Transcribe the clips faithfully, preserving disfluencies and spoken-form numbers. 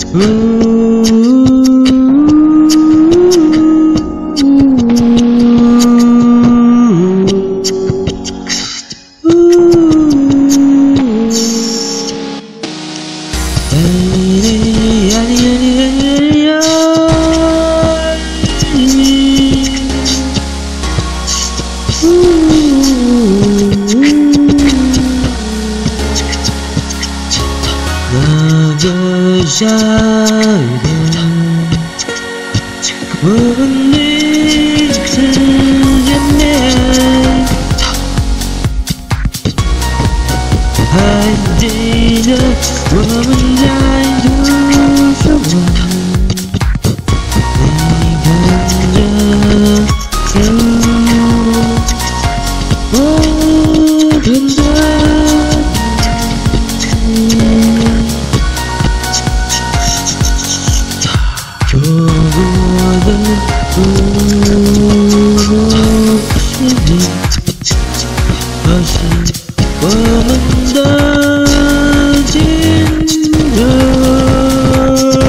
那个夏天，我们第一次见面，还记得我们在图书馆，你看着书，我看着错过的不是你，而是我们的今生。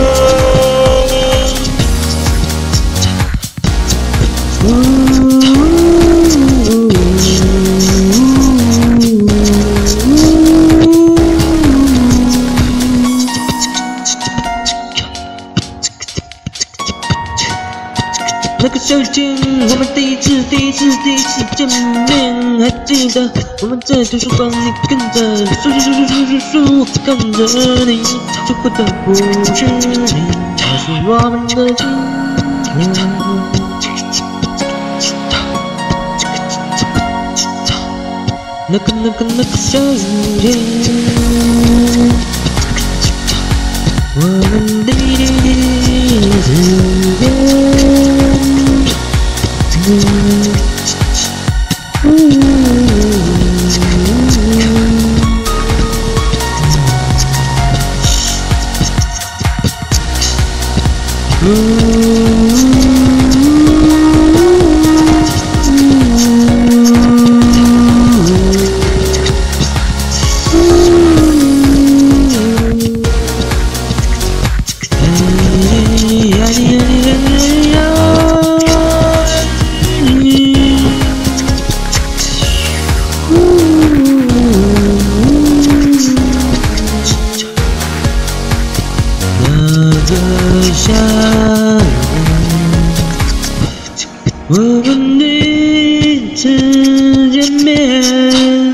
那个夏天，我们第一次、第一次、第一次见面，还记得我们在图书馆，你跟着数数数数数数，我看着你，错过的不是你，而是我们的今天。那个、那个、那个夏天，我们第一次见。夏天，我们第一次见面，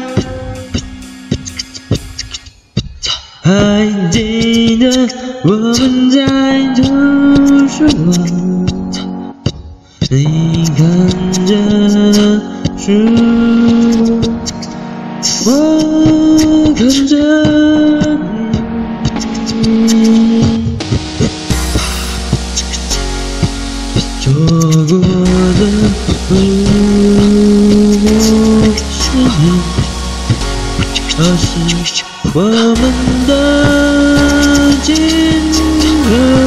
还记得我们在图书馆，你看着书，我看着你。错过的不是你，而是我们的今生。